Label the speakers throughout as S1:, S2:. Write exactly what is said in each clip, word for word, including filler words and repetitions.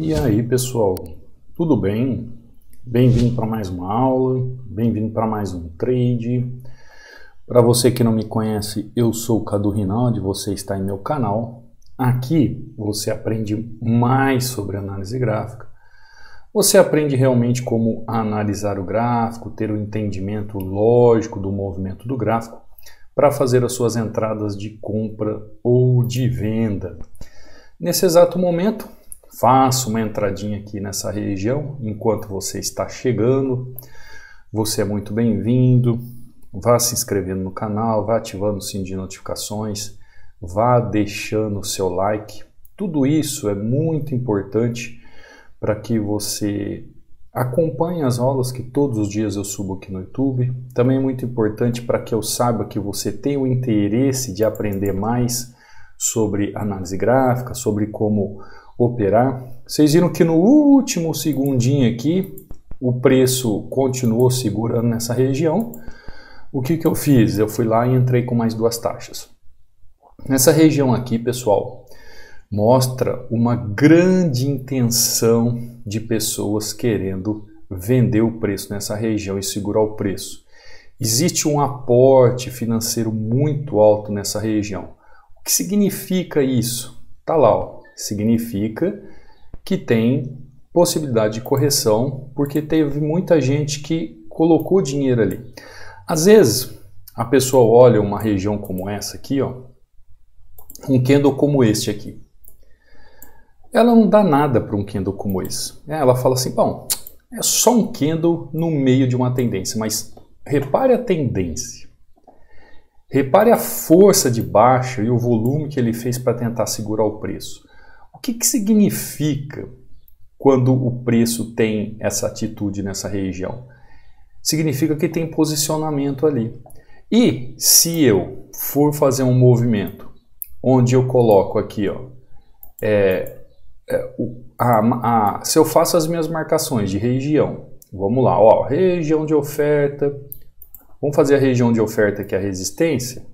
S1: E aí, pessoal, tudo bem? Bem-vindo para mais uma aula, bem-vindo para mais um trade. Para você que não me conhece, eu sou o Cadu Rinaldi, você está em meu canal. Aqui você aprende mais sobre análise gráfica. Você aprende realmente como analisar o gráfico, ter o entendimento lógico do movimento do gráfico para fazer as suas entradas de compra ou de venda. Nesse exato momento, faça uma entradinha aqui nessa região enquanto você está chegando. Você é muito bem-vindo. Vá se inscrevendo no canal, vá ativando o sininho de notificações, vá deixando o seu like. Tudo isso é muito importante para que você acompanhe as aulas que todos os dias eu subo aqui no YouTube. Também é muito importante para que eu saiba que você tem o interesse de aprender mais sobre análise gráfica, sobre como operar. Vocês viram que no último segundinho aqui o preço continuou segurando nessa região. O que que eu fiz? Eu fui lá e entrei com mais duas taxas. Nessa região aqui, pessoal, mostra uma grande intenção de pessoas querendo vender o preço nessa região e segurar o preço. Existe um aporte financeiro muito alto nessa região. O que significa isso? Tá lá, ó. Significa que tem possibilidade de correção, porque teve muita gente que colocou dinheiro ali. Às vezes, a pessoa olha uma região como essa aqui, ó, um candle como este aqui. Ela não dá nada para um candle como esse. Ela fala assim, bom, é só um candle no meio de uma tendência, mas repare a tendência. Repare a força de baixa e o volume que ele fez para tentar segurar o preço. O que que significa quando o preço tem essa atitude nessa região? Significa que tem posicionamento ali. E se eu for fazer um movimento onde eu coloco aqui, ó, é, é, a, a, se eu faço as minhas marcações de região, vamos lá, ó, região de oferta, vamos fazer a região de oferta que é a resistência.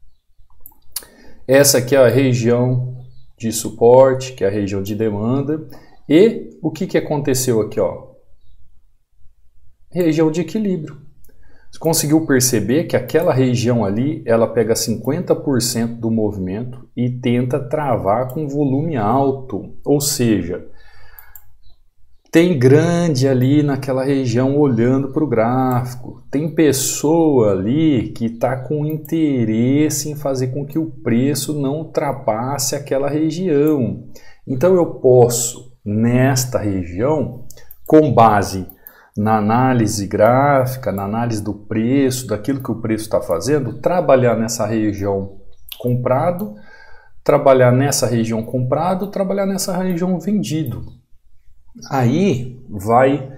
S1: Essa aqui é a região de suporte, que é a região de demanda. E o que que aconteceu aqui, ó? Região de equilíbrio. Você conseguiu perceber que aquela região ali, ela pega cinquenta por cento do movimento e tenta travar com volume alto. Ou seja, tem grande ali naquela região olhando para o gráfico. Tem pessoa ali que está com interesse em fazer com que o preço não ultrapasse aquela região. Então eu posso, nesta região, com base na análise gráfica, na análise do preço, daquilo que o preço está fazendo, trabalhar nessa região comprado, trabalhar nessa região comprado, trabalhar nessa região vendido. Aí vai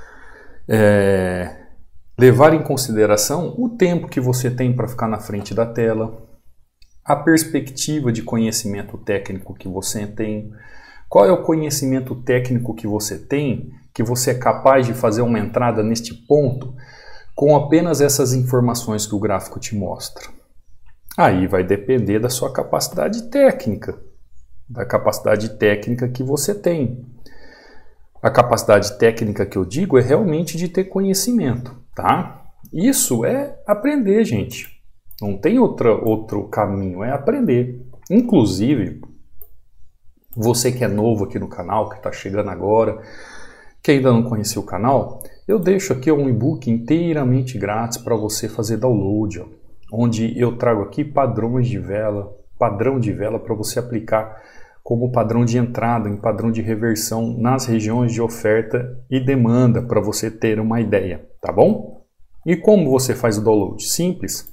S1: é, levar em consideração o tempo que você tem para ficar na frente da tela, a perspectiva de conhecimento técnico que você tem, qual é o conhecimento técnico que você tem, que você é capaz de fazer uma entrada neste ponto com apenas essas informações que o gráfico te mostra. Aí vai depender da sua capacidade técnica, da capacidade técnica que você tem. A capacidade técnica que eu digo é realmente de ter conhecimento, tá? Isso é aprender, gente. Não tem outra, outro caminho, é aprender. Inclusive, você que é novo aqui no canal, que está chegando agora, que ainda não conheceu o canal, eu deixo aqui um e-book inteiramente grátis para você fazer download, ó, onde eu trago aqui padrões de vela, padrão de vela para você aplicar como padrão de entrada, em padrão de reversão nas regiões de oferta e demanda, para você ter uma ideia, tá bom? E como você faz o download? Simples.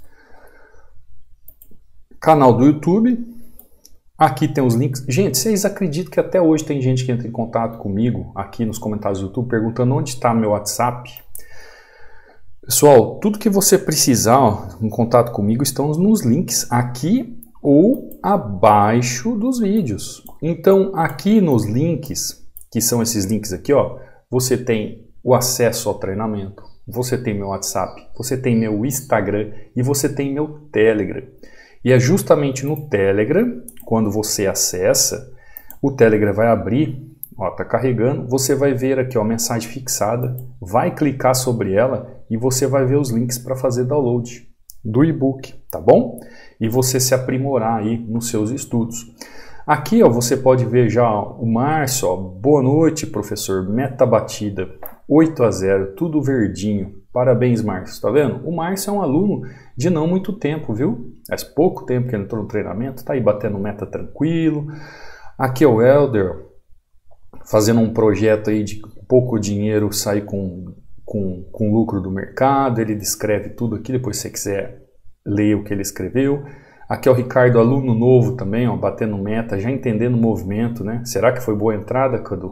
S1: Canal do YouTube. Aqui tem os links. Gente, vocês acreditam que até hoje tem gente que entra em contato comigo aqui nos comentários do YouTube perguntando onde está meu WhatsApp? Pessoal, tudo que você precisar, ó, em contato comigo estão nos links aqui ou abaixo dos vídeos. Então, aqui nos links, que são esses links aqui, ó, você tem o acesso ao treinamento, você tem meu WhatsApp, você tem meu Instagram e você tem meu Telegram. E é justamente no Telegram, quando você acessa, o Telegram vai abrir Ó, tá carregando, você vai ver aqui, ó, mensagem fixada, vai clicar sobre ela e você vai ver os links para fazer download do e-book, tá bom? E você se aprimorar aí nos seus estudos. Aqui, ó, você pode ver já ó, o Márcio, ó, boa noite, professor, meta batida, oito a zero, tudo verdinho. Parabéns, Márcio, tá vendo? O Márcio é um aluno de não muito tempo, viu? Faz pouco tempo que ele entrou no treinamento, tá aí batendo meta tranquilo. Aqui é o Helder, fazendo um projeto aí de pouco dinheiro, sair com, com, com lucro do mercado, ele descreve tudo aqui, depois se você quiser ler o que ele escreveu. Aqui é o Ricardo, aluno novo também, ó, batendo meta, já entendendo o movimento, né? Será que foi boa a entrada, Cadu?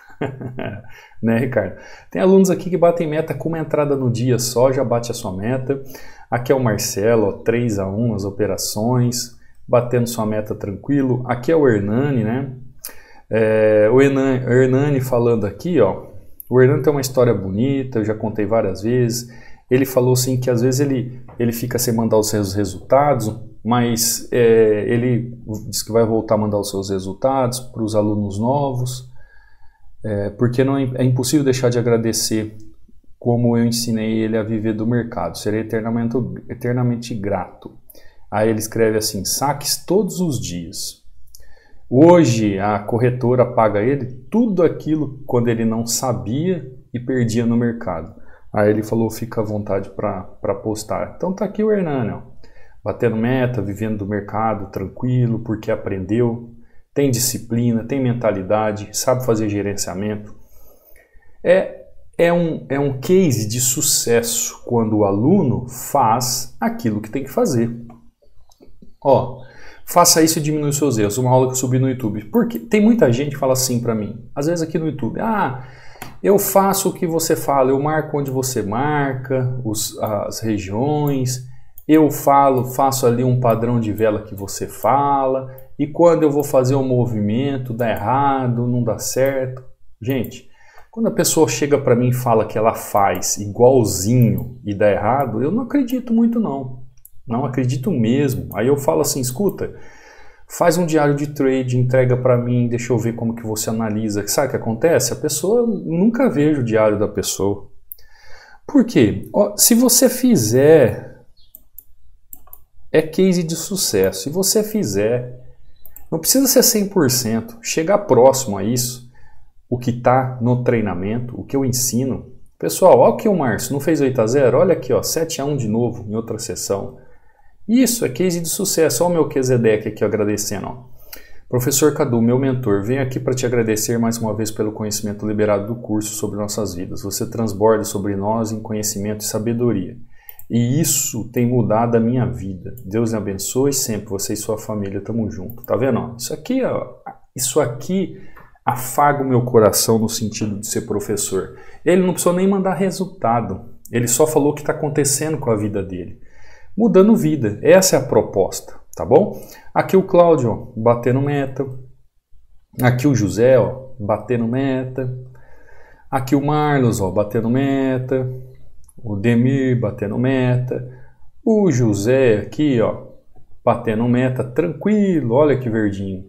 S1: Né, Ricardo? Tem alunos aqui que batem meta com uma entrada no dia só, já bate a sua meta. Aqui é o Marcelo, ó, três a um as operações, batendo sua meta tranquilo. Aqui é o Hernani, né? É, o Hernani, Hernani falando aqui, ó. O Hernani tem uma história bonita, eu já contei várias vezes. Ele falou assim que às vezes ele, ele fica sem mandar os seus resultados, mas é, ele diz que vai voltar a mandar os seus resultados para os alunos novos, é, porque não é, é impossível deixar de agradecer como eu ensinei ele a viver do mercado. Serei eternamente, eternamente grato. Aí ele escreve assim, saques todos os dias. Hoje a corretora paga ele tudo aquilo quando ele não sabia e perdia no mercado. Aí ele falou, fica à vontade para postar. Então tá aqui o Hernani, ó, batendo meta, vivendo do mercado, tranquilo, porque aprendeu, tem disciplina, tem mentalidade, sabe fazer gerenciamento. É, é, um, é um case de sucesso quando o aluno faz aquilo que tem que fazer. Ó, faça isso e diminui os seus erros. Uma aula que eu subi no YouTube. Porque tem muita gente que fala assim para mim, às vezes aqui no YouTube, ah, eu faço o que você fala, eu marco onde você marca, os, as regiões, eu falo, faço ali um padrão de vela que você fala, e quando eu vou fazer um movimento, dá errado, não dá certo. Gente, quando a pessoa chega para mim e fala que ela faz igualzinho e dá errado, eu não acredito muito não. Não acredito mesmo. Aí eu falo assim, escuta, faz um diário de trade, entrega para mim, deixa eu ver como que você analisa. Sabe o que acontece? A pessoa, nunca vejo o diário da pessoa. Por quê? Ó, se você fizer, é case de sucesso. Se você fizer, não precisa ser cem por cento, chegar próximo a isso, o que está no treinamento, o que eu ensino. Pessoal, olha aqui o Márcio, não fez oito a zero? Olha aqui, ó, sete a um de novo em outra sessão. Isso é case de sucesso. Olha o meu Q Z deck aqui agradecendo. Ó. Professor Cadu, meu mentor, venho aqui para te agradecer mais uma vez pelo conhecimento liberado do curso sobre nossas vidas. Você transborda sobre nós em conhecimento e sabedoria. E isso tem mudado a minha vida. Deus lhe abençoe sempre, você e sua família. Tamo junto. Tá vendo? Ó? Isso aqui, ó, isso aqui afaga o meu coração no sentido de ser professor. Ele não precisou nem mandar resultado. Ele só falou o que está acontecendo com a vida dele. Mudando vida. Essa é a proposta, tá bom? Aqui o Cláudio, ó, batendo meta. Aqui o José, ó, batendo meta. Aqui o Marlos, ó, batendo meta. O Demir batendo meta. O José aqui, ó, batendo meta, tranquilo. Olha que verdinho.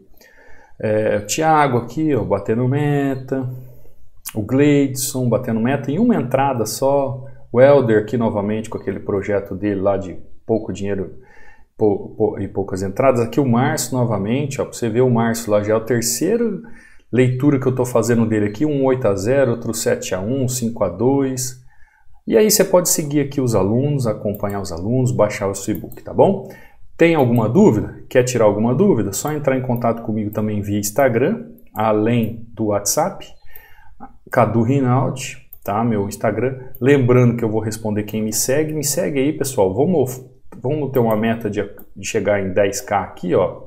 S1: É, o Thiago aqui, ó, batendo meta. O Gleidson batendo meta em uma entrada só. O Helder aqui novamente com aquele projeto dele lá de pouco dinheiro pou, pou, e poucas entradas. Aqui o Márcio novamente, ó, para você ver o Márcio lá, já é a terceira leitura que eu estou fazendo dele aqui, um oito a zero, outro sete a um, cinco a dois. E aí você pode seguir aqui os alunos, acompanhar os alunos, baixar o seu e-book, tá bom? Tem alguma dúvida? Quer tirar alguma dúvida? Só entrar em contato comigo também via Instagram, além do WhatsApp, Cadu Rinaldi, tá? Meu Instagram. Lembrando que eu vou responder quem me segue. Me segue aí, pessoal. Vamos, vamos ter uma meta de, de chegar em dez K aqui, ó.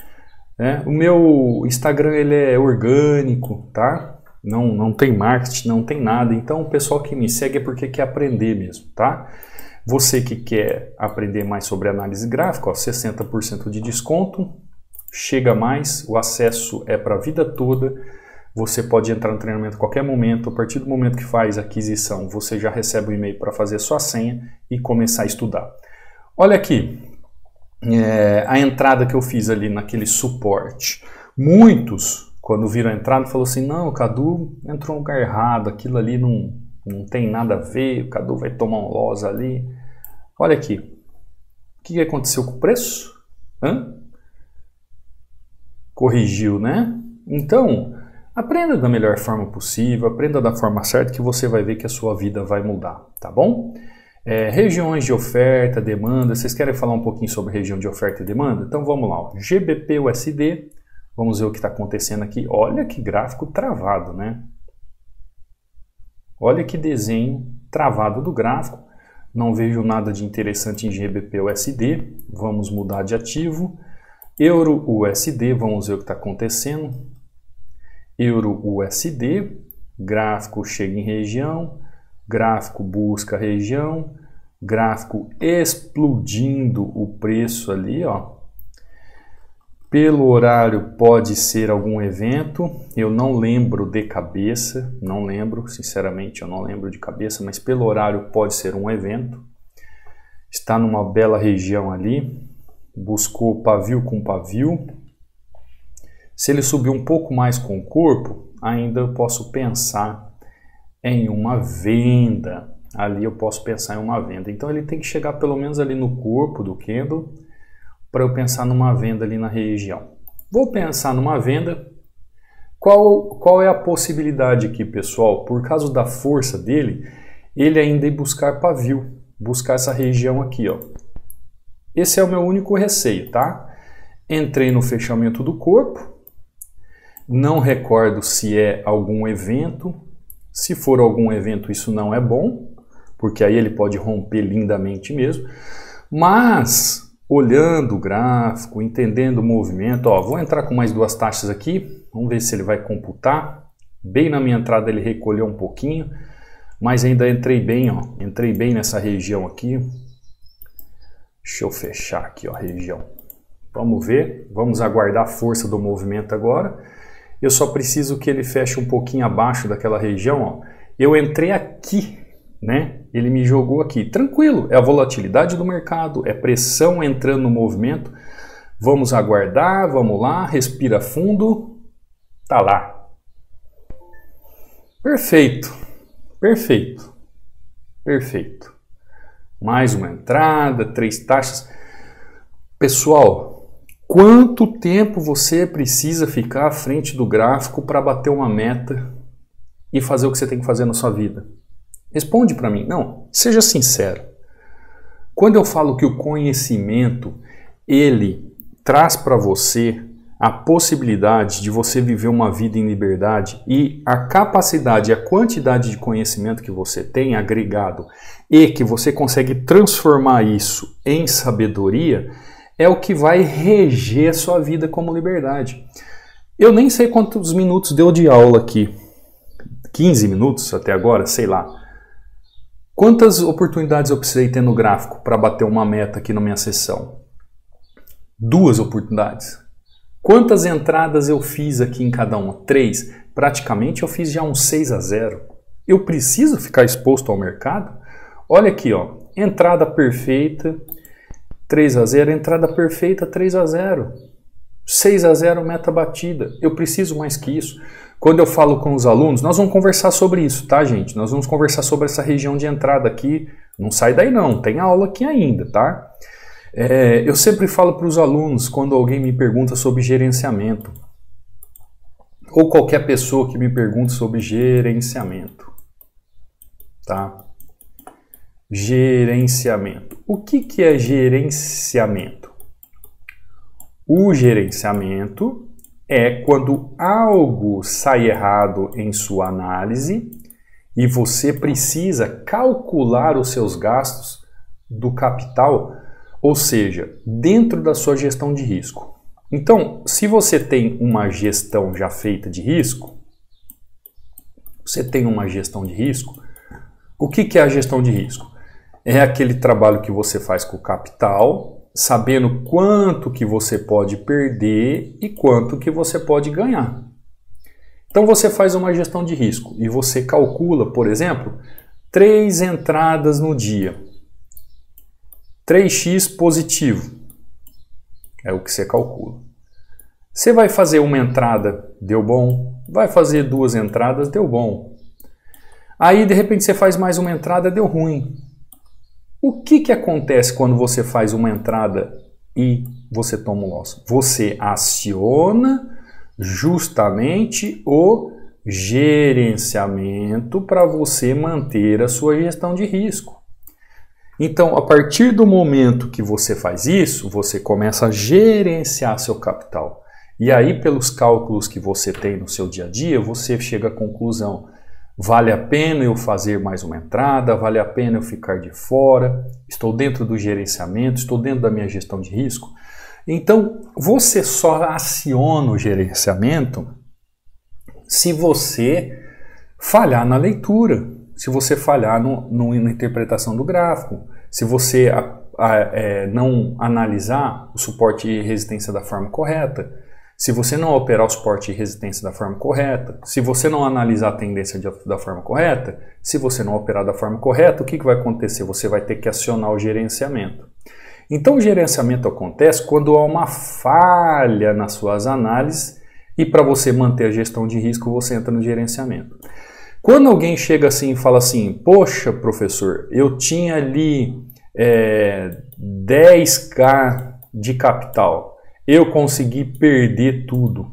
S1: É, o meu Instagram ele é orgânico, tá? Não, não tem marketing, não tem nada. Então o pessoal que me segue é porque quer aprender mesmo, tá? Você que quer aprender mais sobre análise gráfica, ó, sessenta por cento de desconto, chega mais, o acesso é para a vida toda. Você pode entrar no treinamento a qualquer momento. A partir do momento que faz a aquisição, você já recebe o e-mail para fazer sua senha e começar a estudar. Olha aqui, é, a entrada que eu fiz ali naquele suporte. Muitos quando viram a entrada, falou assim, não, o Cadu entrou no lugar errado, aquilo ali não, não tem nada a ver, o Cadu vai tomar um loss ali. Olha aqui, o que aconteceu com o preço? Hã? Corrigiu, né? Então, aprenda da melhor forma possível, aprenda da forma certa que você vai ver que a sua vida vai mudar, tá bom? É, regiões de oferta, demanda, vocês querem falar um pouquinho sobre região de oferta e demanda? Então vamos lá, ó. G B P U S D, vamos ver o que está acontecendo aqui. Olha que gráfico travado, né? Olha que desenho travado do gráfico. Não vejo nada de interessante em G B P U S D. Vamos mudar de ativo. Euro U S D, vamos ver o que está acontecendo. Euro U S D, gráfico chega em região, gráfico busca região, gráfico explodindo o preço ali, ó. Pelo horário pode ser algum evento, eu não lembro de cabeça, não lembro, sinceramente eu não lembro de cabeça, mas pelo horário pode ser um evento. Está numa bela região ali, buscou pavio com pavio. Se ele subir um pouco mais com o corpo, ainda eu posso pensar em uma venda. Ali eu posso pensar em uma venda. Então ele tem que chegar pelo menos ali no corpo do candle para eu pensar numa venda ali na região. Vou pensar numa venda. Qual, qual é a possibilidade aqui, pessoal? Por causa da força dele, ele ainda ir buscar pavio, buscar essa região aqui, ó. Esse é o meu único receio, tá? Entrei no fechamento do corpo. Não recordo se é algum evento. Se for algum evento, isso não é bom, porque aí ele pode romper lindamente mesmo. Mas, olhando o gráfico, entendendo o movimento, ó, vou entrar com mais duas taxas aqui, vamos ver se ele vai computar. Bem na minha entrada ele recolheu um pouquinho, mas ainda entrei bem, ó, entrei bem nessa região aqui. Deixa eu fechar aqui, ó, a região. Vamos ver, vamos aguardar a força do movimento agora. Eu só preciso que ele feche um pouquinho abaixo daquela região, ó. Eu entrei aqui, né? Ele me jogou aqui. Tranquilo, é a volatilidade do mercado, é pressão entrando no movimento. Vamos aguardar, vamos lá, respira fundo. Tá lá. Perfeito, perfeito, perfeito. Mais uma entrada, três taxas. Pessoal, quanto tempo você precisa ficar à frente do gráfico para bater uma meta e fazer o que você tem que fazer na sua vida? Responde para mim. Não, seja sincero. Quando eu falo que o conhecimento, ele traz para você a possibilidade de você viver uma vida em liberdade e a capacidade, a quantidade de conhecimento que você tem agregado e que você consegue transformar isso em sabedoria, é o que vai reger a sua vida como liberdade. Eu nem sei quantos minutos deu de aula aqui. quinze minutos até agora, sei lá. Quantas oportunidades eu precisei ter no gráfico para bater uma meta aqui na minha sessão? Duas oportunidades. Quantas entradas eu fiz aqui em cada uma? Três. Praticamente eu fiz já um seis a zero. Eu preciso ficar exposto ao mercado? Olha aqui, ó. Entrada perfeita, três a zero, entrada perfeita, três a zero. seis a zero, meta batida. Eu preciso mais que isso. Quando eu falo com os alunos, nós vamos conversar sobre isso, tá, gente? Nós vamos conversar sobre essa região de entrada aqui. Não sai daí não, tem aula aqui ainda, tá? É, eu sempre falo para os alunos, quando alguém me pergunta sobre gerenciamento, ou qualquer pessoa que me pergunta sobre gerenciamento, tá? Gerenciamento. O que que é gerenciamento? O gerenciamento é quando algo sai errado em sua análise e você precisa calcular os seus gastos do capital, ou seja, dentro da sua gestão de risco. Então, se você tem uma gestão já feita de risco, você tem uma gestão de risco, o que que é a gestão de risco? É aquele trabalho que você faz com o capital, sabendo quanto que você pode perder e quanto que você pode ganhar. Então você faz uma gestão de risco e você calcula, por exemplo, três entradas no dia. três x positivo é o que você calcula. Você vai fazer uma entrada, deu bom. Vai fazer duas entradas, deu bom. Aí, de repente, você faz mais uma entrada, deu ruim. O que que acontece quando você faz uma entrada e você toma um loss? Você aciona justamente o gerenciamento para você manter a sua gestão de risco. Então, a partir do momento que você faz isso, você começa a gerenciar seu capital. E aí, pelos cálculos que você tem no seu dia a dia, você chega à conclusão: vale a pena eu fazer mais uma entrada? Vale a pena eu ficar de fora? Estou dentro do gerenciamento? Estou dentro da minha gestão de risco? Então, você só aciona o gerenciamento se você falhar na leitura, se você falhar no, no, na interpretação do gráfico, se você a, a, é, não analisar o suporte e resistência da forma correta, se você não operar o suporte e resistência da forma correta, se você não analisar a tendência de, da forma correta, se você não operar da forma correta, o que, que vai acontecer? Você vai ter que acionar o gerenciamento. Então o gerenciamento acontece quando há uma falha nas suas análises e para você manter a gestão de risco você entra no gerenciamento. Quando alguém chega assim e fala assim: poxa, professor, eu tinha ali é, dez mil de capital, eu consegui perder tudo.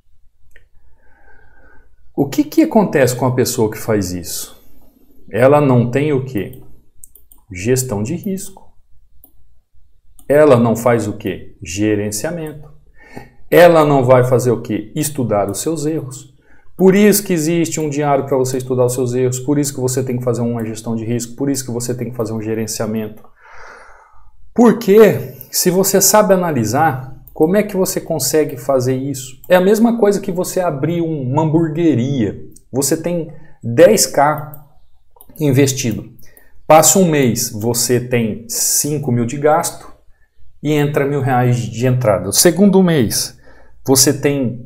S1: O que, que acontece com a pessoa que faz isso? Ela não tem o quê? Gestão de risco. Ela não faz o quê? Gerenciamento. Ela não vai fazer o quê? Estudar os seus erros. Por isso que existe um diário para você estudar os seus erros, por isso que você tem que fazer uma gestão de risco, por isso que você tem que fazer um gerenciamento. Porque se você sabe analisar, como é que você consegue fazer isso? É a mesma coisa que você abrir uma hamburgueria. Você tem dez mil investido. Passa um mês, você tem cinco mil de gasto e entra mil reais de entrada. O segundo mês, você tem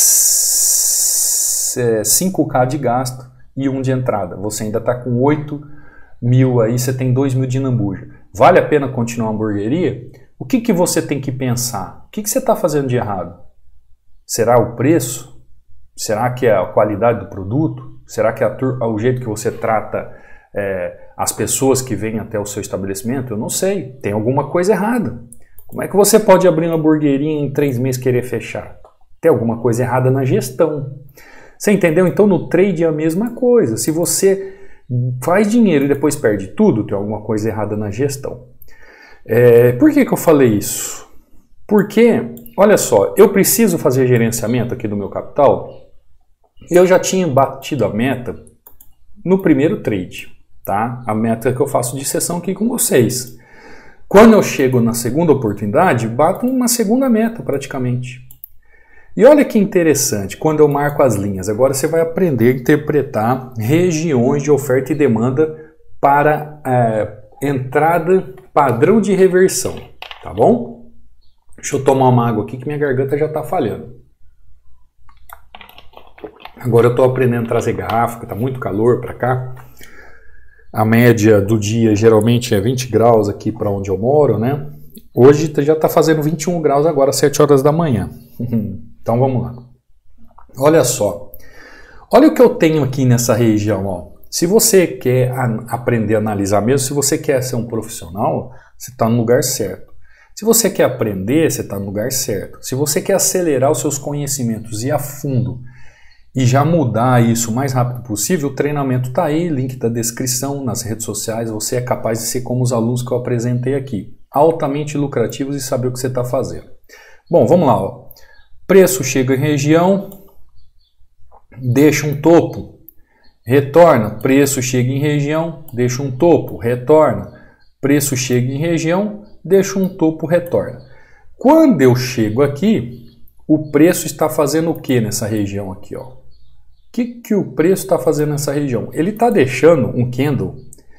S1: cinco mil de gasto e um de entrada. Você ainda está com oito mil aí, você tem dois mil de lambuja. Vale a pena continuar a hamburgueria? O que, que você tem que pensar? O que, que você está fazendo de errado? Será o preço? Será que é a qualidade do produto? Será que é a, o jeito que você trata é, as pessoas que vêm até o seu estabelecimento? Eu não sei. Tem alguma coisa errada. Como é que você pode abrir uma hamburgueria e em três meses querer fechar? Tem alguma coisa errada na gestão. Você entendeu? Então no trade é a mesma coisa. Se você faz dinheiro e depois perde tudo, tem alguma coisa errada na gestão. É, por que que eu falei isso? Porque, olha só, eu preciso fazer gerenciamento aqui do meu capital. Eu já tinha batido a meta no primeiro trade, tá? A meta que eu faço de sessão aqui com vocês. Quando eu chego na segunda oportunidade, bato uma segunda meta praticamente. E olha que interessante, quando eu marco as linhas, agora você vai aprender a interpretar regiões de oferta e demanda para é, entrada padrão de reversão, tá bom? Deixa eu tomar uma água aqui que minha garganta já está falhando. Agora eu estou aprendendo a trazer garrafa, está muito calor para cá. A média do dia geralmente é vinte graus aqui para onde eu moro, né? Hoje já está fazendo vinte e um graus agora, às sete horas da manhã. Então vamos lá. Olha só. Olha o que eu tenho aqui nessa região, ó. Se você quer aprender a analisar mesmo, se você quer ser um profissional, você está no lugar certo. Se você quer aprender, você está no lugar certo. Se você quer acelerar os seus conhecimentos e ir a fundo e já mudar isso o mais rápido possível, o treinamento está aí, link da descrição, nas redes sociais, você é capaz de ser como os alunos que eu apresentei aqui. Altamente lucrativos e saber o que você está fazendo. Bom, vamos lá. Ó. Preço chega em região, deixa um topo. Retorna, preço chega em região, deixa um topo, retorna. Preço chega em região, deixa um topo, retorna. Quando eu chego aqui, o preço está fazendo o que nessa região aqui? Ó? O que, que o preço está fazendo nessa região? Ele está deixando um candle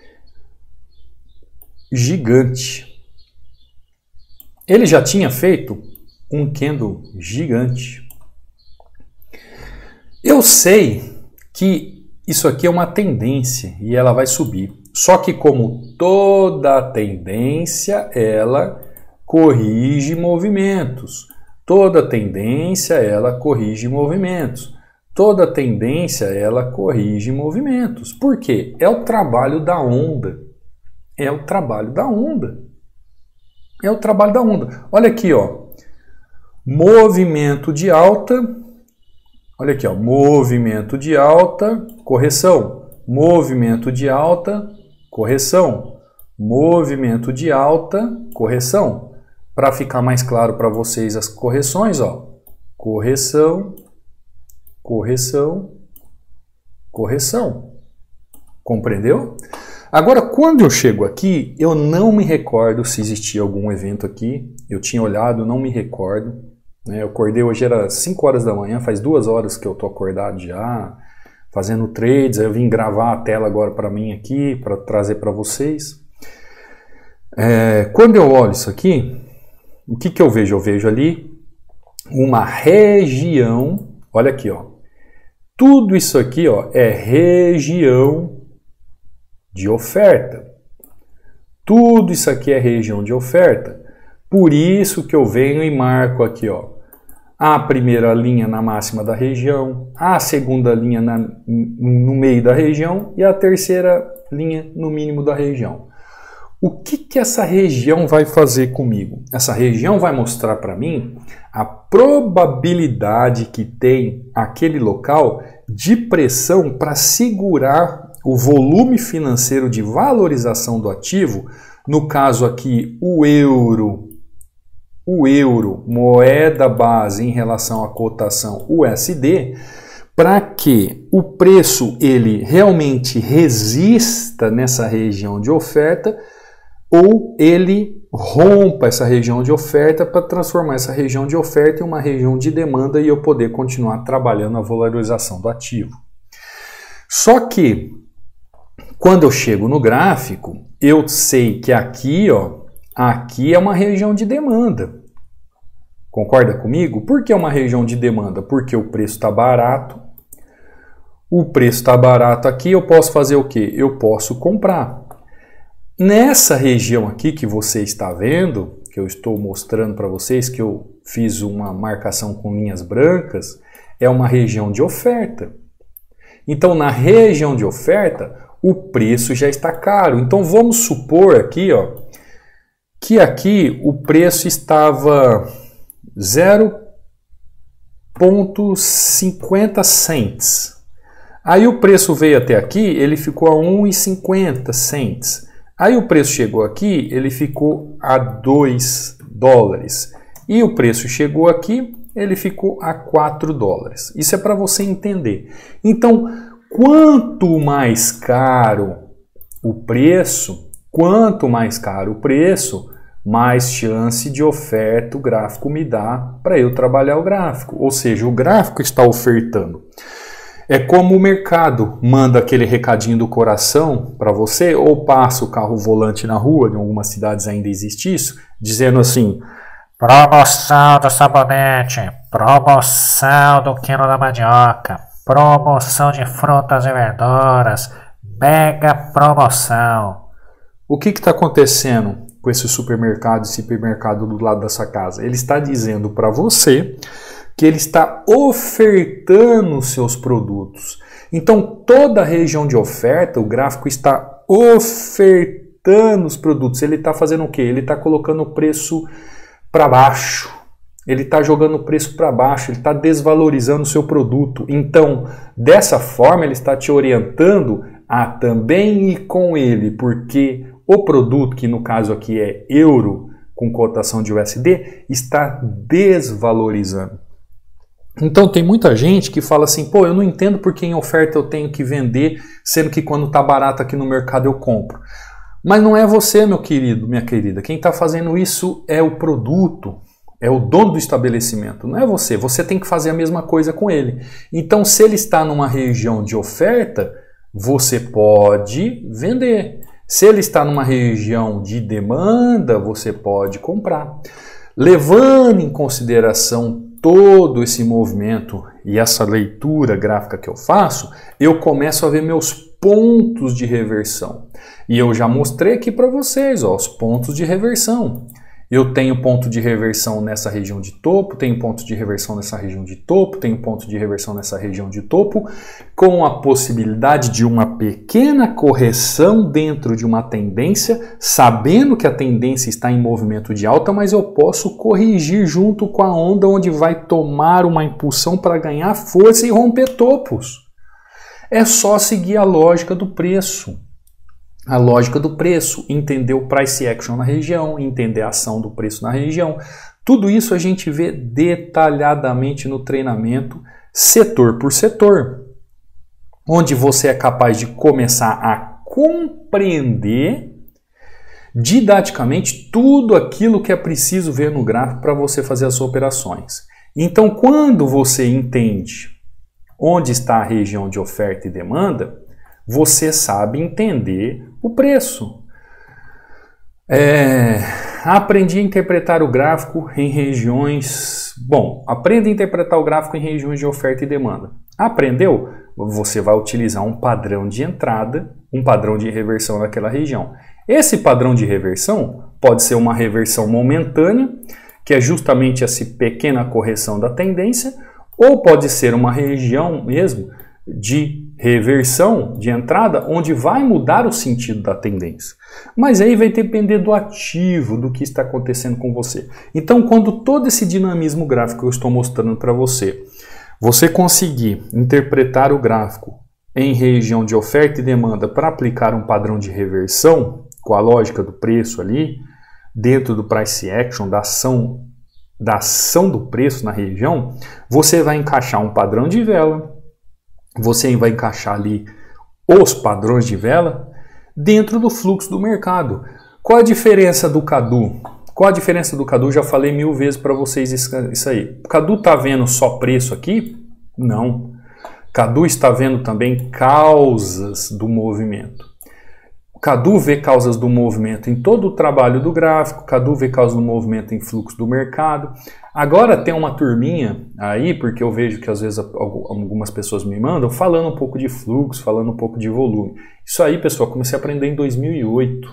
S1: gigante. Ele já tinha feito um candle gigante. Eu sei que isso aqui é uma tendência e ela vai subir. Só que como toda tendência, ela corrige movimentos. Toda tendência, ela corrige movimentos. Toda tendência, ela corrige movimentos. Por quê? É o trabalho da onda. É o trabalho da onda. É o trabalho da onda. Olha aqui, ó. Movimento de alta. Olha aqui, ó. Movimento de alta, correção. Movimento de alta, correção. Movimento de alta, correção. Para ficar mais claro para vocês as correções, ó. Correção, correção, correção. Compreendeu? Agora, quando eu chego aqui, eu não me recordo se existia algum evento aqui. Eu tinha olhado, não me recordo. Né? Eu acordei hoje, era cinco horas da manhã, faz duas horas que eu tô acordado já, fazendo trades. Aí eu vim gravar a tela agora para mim aqui, para trazer para vocês. É, quando eu olho isso aqui, o que que eu vejo? Eu vejo ali uma região, olha aqui, ó. Tudo isso aqui, ó, é região de oferta. Tudo isso aqui é região de oferta. Por isso que eu venho e marco aqui, ó, a primeira linha na máxima da região, a segunda linha na, no meio da região e a terceira linha no mínimo da região. O que que essa região vai fazer comigo? Essa região vai mostrar para mim a probabilidade que tem aquele local de pressão para segurar o volume financeiro de valorização do ativo, no caso aqui o euro, o euro, moeda base em relação à cotação U S D, para que o preço ele realmente resista nessa região de oferta ou ele rompa essa região de oferta para transformar essa região de oferta em uma região de demanda e eu poder continuar trabalhando a valorização do ativo. Só que quando eu chego no gráfico, eu sei que aqui, ó, aqui é uma região de demanda. Concorda comigo? Por que é uma região de demanda? Porque o preço está barato. O preço está barato aqui, eu posso fazer o quê? Eu posso comprar. Nessa região aqui que você está vendo, que eu estou mostrando para vocês, que eu fiz uma marcação com linhas brancas, é uma região de oferta. Então, na região de oferta, o preço já está caro. Então, vamos supor aqui, ó, que aqui o preço estava zero vírgula cinquenta cents. Aí o preço veio até aqui, ele ficou a um vírgula cinquenta cents. Aí o preço chegou aqui, ele ficou a dois dólares. E o preço chegou aqui, ele ficou a quatro dólares. Isso é para você entender. Então, quanto mais caro o preço, quanto mais caro o preço, mais chance de oferta o gráfico me dá para eu trabalhar o gráfico. Ou seja, o gráfico está ofertando. É como o mercado manda aquele recadinho do coração para você, ou passa o carro volante na rua, em algumas cidades ainda existe isso, dizendo assim: promoção do sabonete, promoção do quilo da mandioca, promoção de frutas e verduras, mega promoção. O que está acontecendo com esse supermercado, esse hipermercado do lado da sua casa? Ele está dizendo para você que ele está ofertando seus produtos. Então, toda a região de oferta, o gráfico está ofertando os produtos. Ele está fazendo o quê? Ele está colocando o preço para baixo. Ele está jogando o preço para baixo, ele está desvalorizando o seu produto. Então, dessa forma, ele está te orientando a também ir com ele, porque o produto, que no caso aqui é euro, com cotação de U S D, está desvalorizando. Então tem muita gente que fala assim: pô, eu não entendo porque em oferta eu tenho que vender, sendo que quando está barato aqui no mercado eu compro. Mas não é você, meu querido, minha querida. Quem está fazendo isso é o produto, é o dono do estabelecimento, não é você. Você tem que fazer a mesma coisa com ele. Então, se ele está numa região de oferta, você pode vender. Se ele está numa região de demanda, você pode comprar. Levando em consideração todo esse movimento e essa leitura gráfica que eu faço, eu começo a ver meus pontos de reversão. E eu já mostrei aqui para vocês, ó, os pontos de reversão. Eu tenho ponto de reversão nessa região de topo, tenho ponto de reversão nessa região de topo, tenho ponto de reversão nessa região de topo, com a possibilidade de uma pequena correção dentro de uma tendência, sabendo que a tendência está em movimento de alta, mas eu posso corrigir junto com a onda onde vai tomar uma impulsão para ganhar força e romper topos. É só seguir a lógica do preço. A lógica do preço, entender o price action na região, entender a ação do preço na região. Tudo isso a gente vê detalhadamente no treinamento, setor por setor, onde você é capaz de começar a compreender didaticamente tudo aquilo que é preciso ver no gráfico para você fazer as suas operações. Então, quando você entende onde está a região de oferta e demanda, você sabe entender o preço. É, aprendi a interpretar o gráfico em regiões... Bom, aprenda a interpretar o gráfico em regiões de oferta e demanda. Aprendeu? Você vai utilizar um padrão de entrada, um padrão de reversão naquela região. Esse padrão de reversão pode ser uma reversão momentânea, que é justamente essa pequena correção da tendência, ou pode ser uma região mesmo de reversão de entrada, onde vai mudar o sentido da tendência. Mas aí vai depender do ativo, do que está acontecendo com você. Então, quando todo esse dinamismo gráfico que eu estou mostrando para você, você conseguir interpretar o gráfico em região de oferta e demanda para aplicar um padrão de reversão, com a lógica do preço ali, dentro do price action, da ação, da ação do preço na região, você vai encaixar um padrão de vela, você vai encaixar ali os padrões de vela dentro do fluxo do mercado. Qual a diferença do Cadu? Qual a diferença do Cadu? Já falei mil vezes para vocês isso aí. O Cadu está vendo só preço aqui? Não. Cadu está vendo também causas do movimento. Cadu vê causas do movimento em todo o trabalho do gráfico, Cadu vê causas do movimento em fluxo do mercado. Agora tem uma turminha aí, porque eu vejo que às vezes algumas pessoas me mandam, falando um pouco de fluxo, falando um pouco de volume. Isso aí, pessoal, comecei a aprender em dois mil e oito.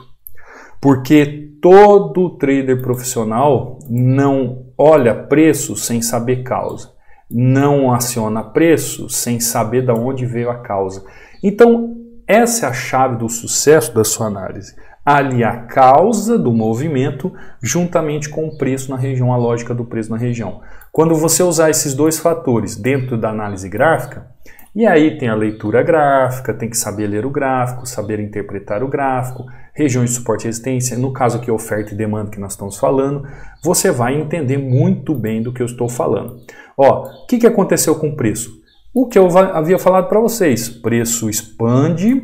S1: Porque todo trader profissional não olha preço sem saber causa. Não aciona preço sem saber de onde veio a causa. Então, essa é a chave do sucesso da sua análise. Aliar a causa do movimento juntamente com o preço na região, a lógica do preço na região. Quando você usar esses dois fatores dentro da análise gráfica, e aí tem a leitura gráfica, tem que saber ler o gráfico, saber interpretar o gráfico, regiões de suporte e resistência, no caso aqui oferta e demanda que nós estamos falando, você vai entender muito bem do que eu estou falando. Ó, o que, que aconteceu com o preço? O que eu havia falado para vocês, preço expande,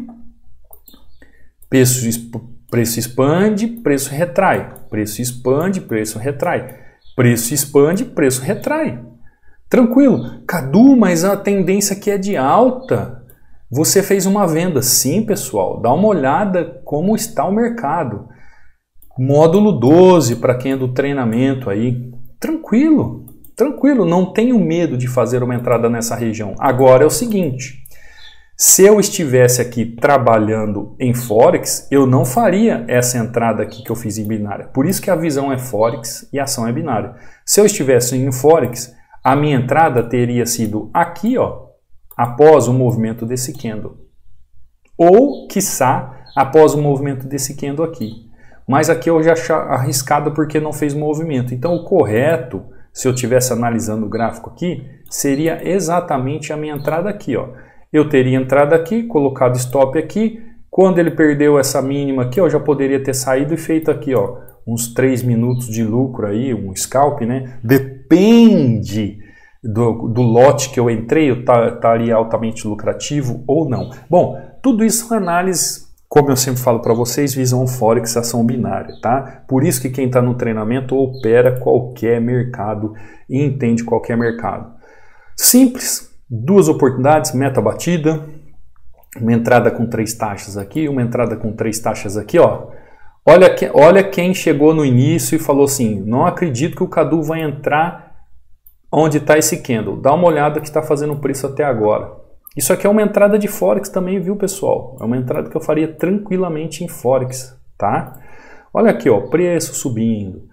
S1: preço, preço expande, preço retrai, preço expande, preço retrai, preço expande, preço retrai. Tranquilo. Cadu, mas a tendência aqui é de alta. Você fez uma venda. Sim, pessoal, dá uma olhada como está o mercado. Módulo doze, para quem é do treinamento aí. Tranquilo. Tranquilo, não tenho medo de fazer uma entrada nessa região. Agora é o seguinte, se eu estivesse aqui trabalhando em Forex, eu não faria essa entrada aqui que eu fiz em binária. Por isso que a visão é Forex e a ação é binária. Se eu estivesse em Forex, a minha entrada teria sido aqui, ó, após o movimento desse candle. Ou, quiçá, após o movimento desse candle aqui. Mas aqui eu já acho arriscado porque não fez movimento. Então o correto, se eu estivesse analisando o gráfico aqui, seria exatamente a minha entrada aqui, ó. Eu teria entrado aqui, colocado stop aqui. Quando ele perdeu essa mínima aqui, eu já poderia ter saído e feito aqui, ó, uns três minutos de lucro aí, um scalp, né? Depende do, do lote que eu entrei, eu estaria altamente lucrativo ou não. Bom, tudo isso é análise, como eu sempre falo para vocês, visão Forex, ação binária, tá? Por isso que quem está no treinamento opera qualquer mercado e entende qualquer mercado. Simples, duas oportunidades, meta batida, uma entrada com três taxas aqui, uma entrada com três taxas aqui, ó. Olha, que, olha quem chegou no início e falou assim, não acredito que o Cadu vai entrar onde está esse candle. Dá uma olhada que está fazendo o preço até agora. Isso aqui é uma entrada de Forex também, viu, pessoal? É uma entrada que eu faria tranquilamente em Forex, tá? Olha aqui, ó, preço subindo.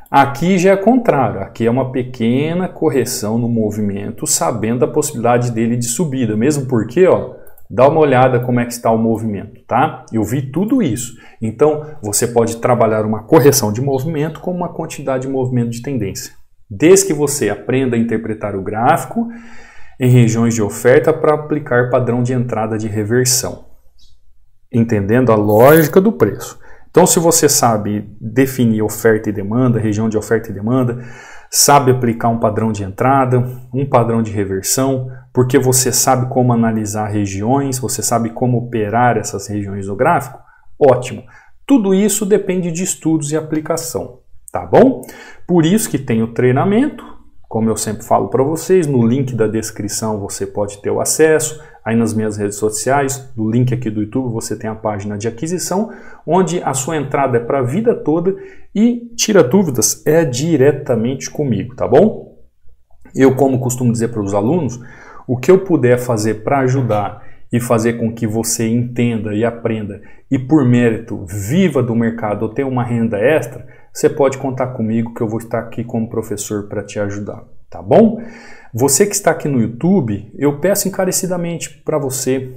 S1: Aqui já é contrário, aqui é uma pequena correção no movimento, sabendo a possibilidade dele de subida, mesmo porque, ó, dá uma olhada como é que está o movimento, tá? Eu vi tudo isso. Então, você pode trabalhar uma correção de movimento com uma quantidade de movimento de tendência. Desde que você aprenda a interpretar o gráfico em regiões de oferta para aplicar padrão de entrada de reversão, entendendo a lógica do preço. Então, se você sabe definir oferta e demanda, região de oferta e demanda, sabe aplicar um padrão de entrada, um padrão de reversão, porque você sabe como analisar regiões, você sabe como operar essas regiões no gráfico, ótimo. Tudo isso depende de estudos e aplicação, tá bom? Por isso que tem o treinamento, como eu sempre falo para vocês, no link da descrição você pode ter o acesso, aí nas minhas redes sociais, no link aqui do YouTube você tem a página de aquisição, onde a sua entrada é para a vida toda e tira dúvidas é diretamente comigo, tá bom? Eu, como costumo dizer para os alunos, o que eu puder fazer para ajudar e fazer com que você entenda e aprenda e por mérito viva do mercado ou tenha uma renda extra, você pode contar comigo que eu vou estar aqui como professor para te ajudar, tá bom? Você que está aqui no YouTube, eu peço encarecidamente para você,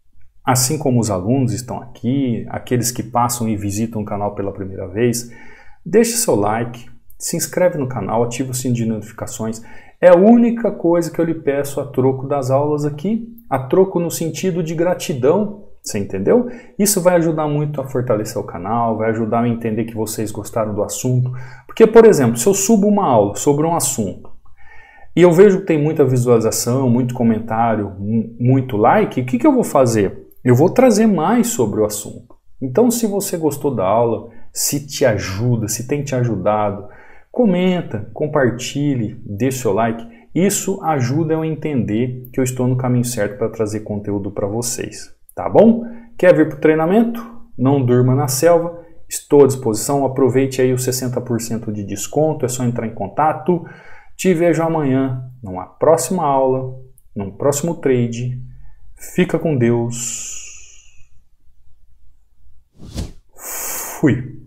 S1: assim como os alunos estão aqui, aqueles que passam e visitam o canal pela primeira vez, deixe seu like, se inscreve no canal, ativa o sininho de notificações. É a única coisa que eu lhe peço a troco das aulas aqui, a troco no sentido de gratidão, você entendeu? Isso vai ajudar muito a fortalecer o canal, vai ajudar a entender que vocês gostaram do assunto. Porque, por exemplo, se eu subo uma aula sobre um assunto, e eu vejo que tem muita visualização, muito comentário, muito like, o que, que eu vou fazer? Eu vou trazer mais sobre o assunto. Então, se você gostou da aula, se te ajuda, se tem te ajudado, comenta, compartilhe, deixe seu like. Isso ajuda eu a entender que eu estou no caminho certo para trazer conteúdo para vocês. Tá bom? Quer vir para o treinamento? Não durma na selva. Estou à disposição. Aproveite aí os sessenta por cento de desconto. É só entrar em contato. Te vejo amanhã numa próxima aula, num próximo trade. Fica com Deus. Fui.